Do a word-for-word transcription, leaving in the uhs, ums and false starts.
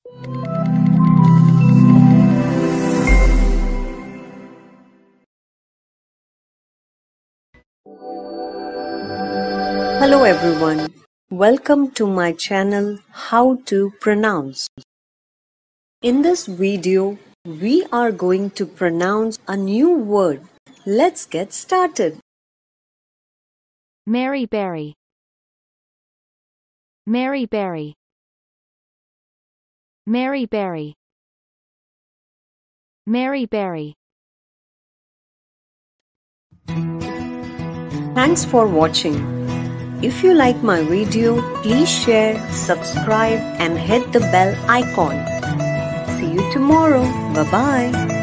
Hello everyone, welcome to my channel How to Pronounce. In this video, we are going to pronounce a new word. Let's get started. Mary Berry. Mary Berry. Mary Berry. Mary Berry. Thanks for watching. If you like my video, please share, subscribe and hit the bell icon. See you tomorrow. Bye-bye.